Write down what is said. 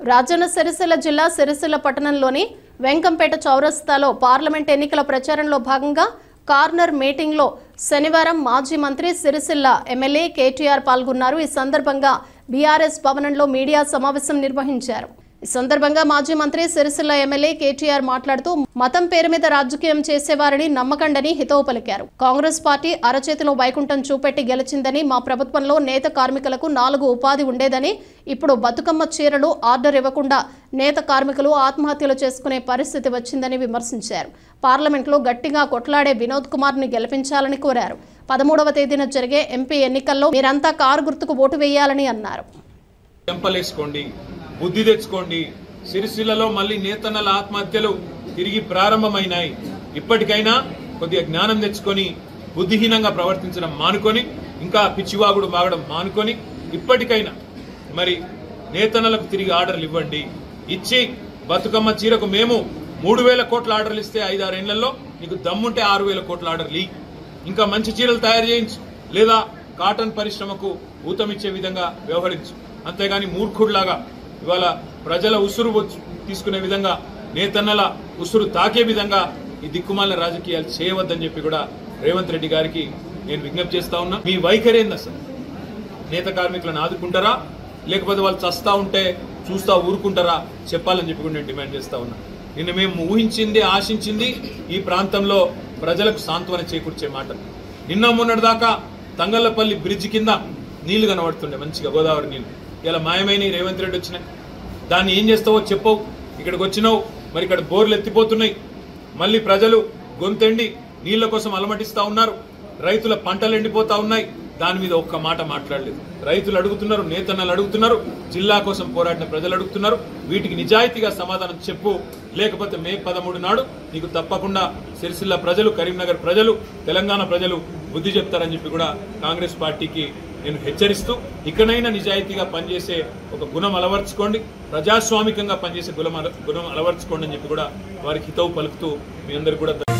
రాజన్న సిరిసిల్ల జిల్లా సిరిసిల్ల పట్టణంలోని వెంకంపేట చౌరస్తాలో పార్లమెంట్ ఎన్నికల ప్రచారంలో భాగంగా కార్నర్ మీటింగ్లో శనివారం మాజీ మంత్రి సిరిసిల్ల ఎమ్మెల్యే కేటీఆర్ పాల్గొన్నారు। ఈ సందర్భంగా బీఆర్ఎస్ భవనంలో మీడియా సమావేశం నిర్వహించారు। ఈ సందర్భంగా మాజీ మంత్రి సిరిసిల్ల ఎమ్మెల్యే కేటీఆర్ మాట్లాడుతూ మతం పేరు మీద రాజకీయం చేసేవారిని నమ్మకండని హితవు పలికారు। కాంగ్రెస్ పార్టీ అరచేతిలో వైకుంఠం చూపెట్టి గెలిచిందని, మా ప్రభుత్వంలో నేత కార్మికులకు 4 ఉపాధి ఉండేదని, ఇప్పుడు బతుకమ్మ చీరలు ఆర్డర్ ఇవ్వకుండా నేత కార్మికులు ఆత్మహత్యలు చేసుకునే పరిస్థితి వచ్చిందని విమర్శించారు। పార్లమెంట్లో గట్టిగా కొట్లాడే వినోద్ కుమార్ ని గెలిపించాలని కోరారు। 13వ తేదీన జరిగే ఎంపీ ఎన్నికల్లో మీరంతా కారు గుర్తుకు ఓటు వేయాలని అన్నారు। బుద్ధి తెచ్చుకోండి। సిరిసిల్లలో మళ్ళీ నేతన్నల ఆత్మహత్యలు తిరిగి ప్రారంభమైనాయి। ఇప్పటికైనా కొద్దిగా జ్ఞానం తెచ్చుకొని బుద్ధిహీనంగా ప్రవర్తించడం మానుకొని, ఇంకా పిచ్చివాగుడు మాగడం మానుకొని, ఇప్పటికైనా మరి నేతన్నలకు తిరిగి ఆర్డర్లు ఇవ్వండి। ఇచ్చి బతుకమ్మ చీరకు మేము 3000 కోట్ల ఆర్డర్లు ఇస్తే 5-6 ఏళ్లలో నీకు దమ్ముంటే 6000 కోట్ల ఆర్డర్లు ఇ, ఇంకా మంచి చీరలు తయారు చేయించు, లేదా కాటన్ పరిశ్రమకు ఊతమిచ్చే విధంగా వ్యవహరించు। అంతేగాని మూర్ఖుడిలాగా ఇవాళ ప్రజల ఉసురు తీసుకునే విధంగా, నేతన్నల ఉసురు తాకే విధంగా ఈ దిక్కుమాలిన రాజకీయాలు చేయవద్దని చెప్పి కూడా రేవంత్ రెడ్డి గారికి నేను విజ్ఞప్తి చేస్తా ఉన్నా। మీ వైఖరి ఏంది అసలు? నేత కార్మికులను ఆదుకుంటారా, లేకపోతే వాళ్ళు చస్తా ఉంటే చూస్తా ఊరుకుంటారా చెప్పాలని చెప్పి కూడా నేను డిమాండ్ చేస్తా ఉన్నా। నిన్న మేము ఊహించింది, ఆశించింది ఈ ప్రాంతంలో ప్రజలకు సాంత్వన చేకూర్చే మాట। నిన్న మొన్నటిదాకా తంగళ్లపల్లి బ్రిడ్జ్ కింద నీళ్లు కనబడుతుండే, మంచిగా గోదావరి నీళ్లు, ఇలా మాయమైన రేవంత్ రెడ్డి వచ్చినాయి। దాన్ని ఏం చేస్తావో చెప్పవు, ఇక్కడికి వచ్చినావు, మరి ఇక్కడ బోర్లు ఎత్తిపోతున్నాయి, మళ్ళీ ప్రజలు గొంతెండి నీళ్ల కోసం అలమటిస్తా ఉన్నారు, రైతుల పంటలు ఎండిపోతా ఉన్నాయి, దాని మీద ఒక్క మాట మాట్లాడలేదు। రైతులు అడుగుతున్నారు, నేతన్నలు అడుగుతున్నారు, జిల్లా కోసం పోరాడిన ప్రజలు అడుగుతున్నారు, వీటికి నిజాయితీగా సమాధానం చెప్పు, లేకపోతే మే 13 నాడు నీకు తప్పకుండా సిరిసిల్ల ప్రజలు, కరీంనగర్ ప్రజలు, తెలంగాణ ప్రజలు బుద్ధి చెప్తారని చెప్పి కూడా కాంగ్రెస్ పార్టీకి నేను హెచ్చరిస్తూ, ఇకనైనా నిజాయితీగా పనిచేసే ఒక గుణం అలవర్చుకోండి, ప్రజాస్వామికంగా పనిచేసే గుణం అలవర్చుకోండి అని చెప్పి కూడా వారికి హితవు పలుకుతూ మీ అందరు కూడా